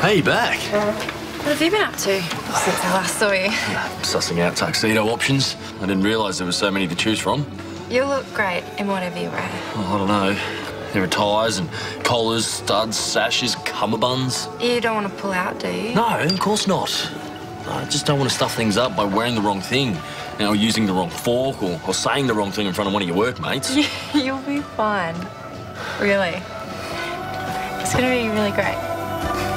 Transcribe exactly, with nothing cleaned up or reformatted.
Hey, you back? What have you been up to since I last saw you? Sussing out tuxedo options. I didn't realise there were so many to choose from. You look great in whatever you wear. Oh, I don't know. There are ties and collars, studs, sashes, cummerbunds. You don't want to pull out, do you? No, of course not. I just don't want to stuff things up by wearing the wrong thing. You know, using the wrong fork or, or saying the wrong thing in front of one of your workmates. You'll be fine. Really. It's going to be really great.